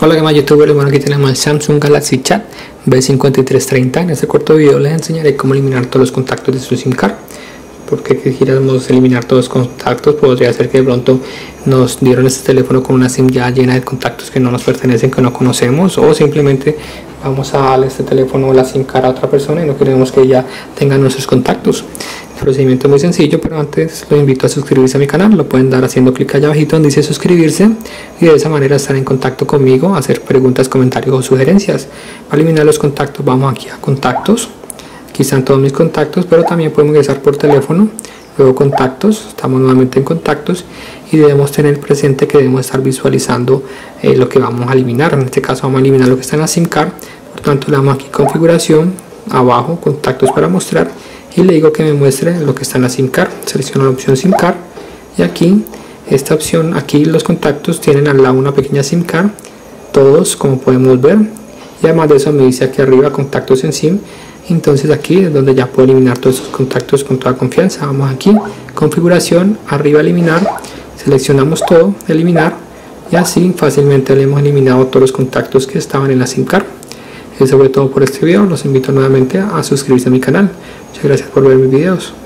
Hola que más youtubers, bueno, aquí tenemos el Samsung Galaxy Chat B5330. En este corto video les enseñaré cómo eliminar todos los contactos de su SIM card. Porque quisiéramos eliminar todos los contactos, podría ser que de pronto nos dieron este teléfono con una SIM ya llena de contactos que no nos pertenecen, que no conocemos, o simplemente vamos a darle este teléfono o la SIM card a otra persona y no queremos que ella tenga nuestros contactos. El procedimiento es muy sencillo, pero antes los invito a suscribirse a mi canal. Lo pueden dar haciendo clic allá abajito donde dice suscribirse, y de esa manera estar en contacto conmigo, hacer preguntas, comentarios o sugerencias. Para eliminar los contactos vamos aquí a contactos. Aquí están todos mis contactos, pero también podemos ingresar por teléfono. Luego contactos, estamos nuevamente en contactos y debemos tener presente que debemos estar visualizando lo que vamos a eliminar. En este caso vamos a eliminar lo que está en la SIM card, por tanto le damos aquí configuración, abajo contactos para mostrar, y le digo que me muestre lo que está en la SIM card. Selecciono la opción SIM card y aquí esta opción, aquí los contactos tienen al lado una pequeña SIM card, todos como podemos ver, y además de eso me dice aquí arriba contactos en SIM. Entonces aquí es donde ya puedo eliminar todos esos contactos con toda confianza. Vamos aquí, configuración, arriba eliminar, seleccionamos todo, eliminar, y así fácilmente le hemos eliminado todos los contactos que estaban en la SIM card. Eso fue todo por este video. Los invito nuevamente a suscribirse a mi canal. Muchas gracias por ver mis videos.